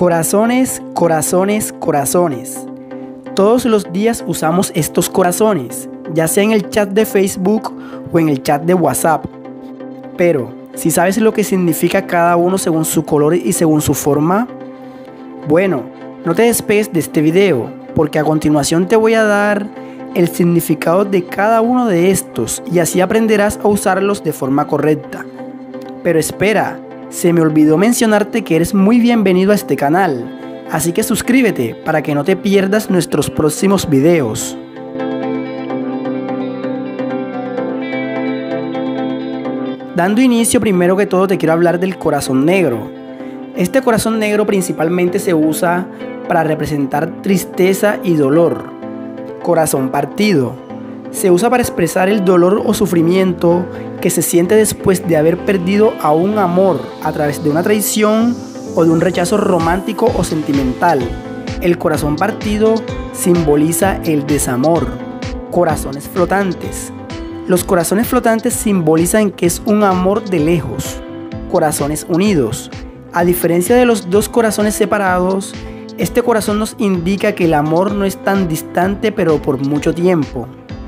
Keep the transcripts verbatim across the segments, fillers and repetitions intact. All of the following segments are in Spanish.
Corazones, corazones, corazones. Todos los días usamos estos corazones, ya sea en el chat de Facebook o en el chat de WhatsApp. Pero, ¿si sabes lo que significa cada uno según su color y según su forma? Bueno, no te despegues de este video, porque a continuación te voy a dar el significado de cada uno de estos y así aprenderás a usarlos de forma correcta. Pero espera, se me olvidó mencionarte que eres muy bienvenido a este canal, así que suscríbete para que no te pierdas nuestros próximos videos. Dando inicio, primero que todo te quiero hablar del corazón negro. Este corazón negro principalmente se usa para representar tristeza y dolor. Corazón partido. Se usa para expresar el dolor o sufrimiento que se siente después de haber perdido a un amor a través de una traición o de un rechazo romántico o sentimental. El corazón partido simboliza el desamor. Corazones flotantes. Los corazones flotantes simbolizan que es un amor de lejos. Corazones unidos. A diferencia de los dos corazones separados, este corazón nos indica que el amor no es tan distante pero por mucho tiempo.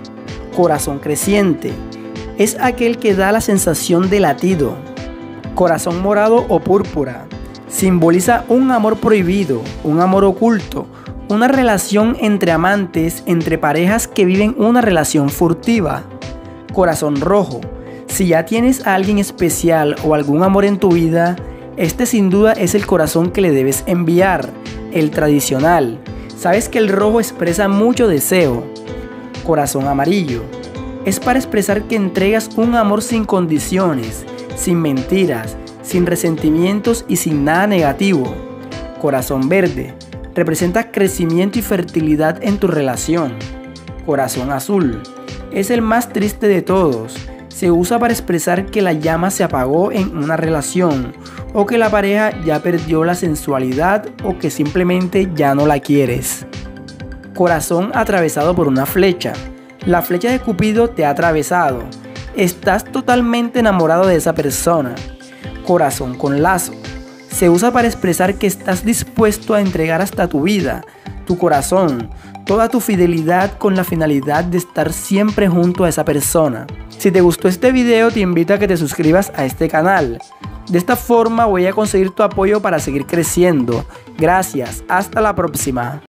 Corazón creciente. Es aquel que da la sensación de latido. Corazón morado o púrpura. Simboliza un amor prohibido, un amor oculto, una relación entre amantes, entre parejas que viven una relación furtiva. Corazón rojo. Si ya tienes a alguien especial o algún amor en tu vida, este sin duda es el corazón que le debes enviar, el tradicional. Sabes que el rojo expresa mucho deseo. Corazón amarillo. Es para expresar que entregas un amor sin condiciones, sin mentiras, sin resentimientos y sin nada negativo. Corazón verde. Representa crecimiento y fertilidad en tu relación. Corazón azul. Es el más triste de todos. Se usa para expresar que la llama se apagó en una relación, o que la pareja ya perdió la sensualidad o que simplemente ya no la quieres. Corazón atravesado por una flecha. La flecha de Cupido te ha atravesado. Estás totalmente enamorado de esa persona. Corazón con lazo. Se usa para expresar que estás dispuesto a entregar hasta tu vida, tu corazón, toda tu fidelidad con la finalidad de estar siempre junto a esa persona. Si te gustó este video, te invito a que te suscribas a este canal. De esta forma voy a conseguir tu apoyo para seguir creciendo. Gracias, hasta la próxima.